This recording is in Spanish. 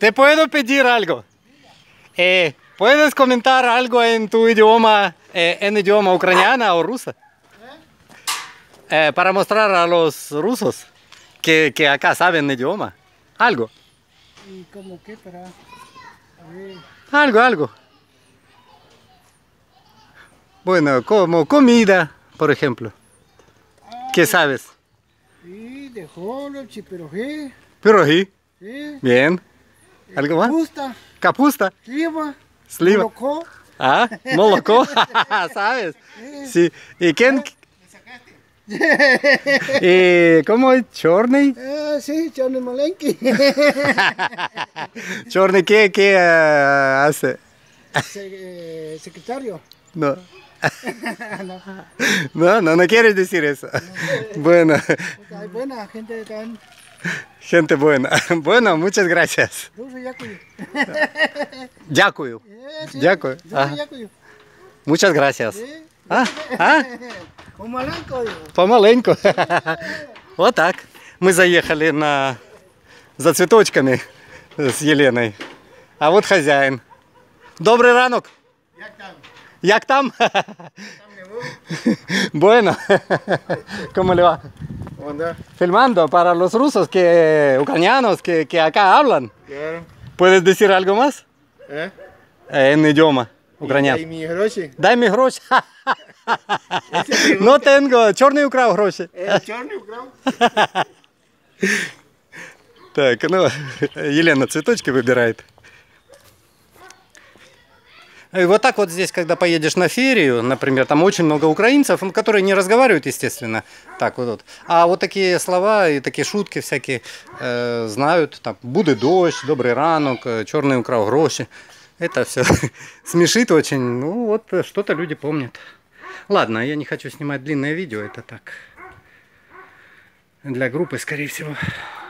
¿Te puedo pedir algo? ¿Puedes comentar algo en tu idioma, en idioma ucraniano o ruso? Para mostrar a los rusos que acá saben idioma. Algo. ¿Y cómo qué para? Algo. Bueno, como comida, por ejemplo. ¿Qué sabes? Sí, de holopchi, pirojé. Pirojí. Sí. Bien. ¿Algo más? Capusta. Capusta. Слива. Sliva. Молоко. Ah, молоко. ¿Sabes? Sí. ¿Y quién? ¿Y cómo es? ¿Chorny? Sí, черный маленький. ¿Chorny qué hace? Secretario. No. No quieres decir eso. Bueno. Hay buena gente tan. Gente buena. Bueno, muchas gracias. Дякую. Дякую. Muchas gracias. Помаленьку. Вот так. Мы заехали за цветочками с Еленой. А вот хозяин. Добрый ранок. Як там? Bueno. ¿Cómo le va? Filmando para los rusos ucranianos que acá hablan. Claro. ¿Puedes decir algo más? En idioma ucraniano. Дай мне гроші. No tengo. Чорний украв гроші. Чорний украв? Так, ну, Елена цветочки выбирает. И вот так вот здесь, когда поедешь на ферию, например, там очень много украинцев, которые не разговаривают, естественно, так вот. А вот такие слова и такие шутки всякие знают, там, буде дождь, добрый ранок, черный украл гроши. Это все смешит очень, ну вот что-то люди помнят. Ладно, я не хочу снимать длинное видео, это так, для группы, скорее всего.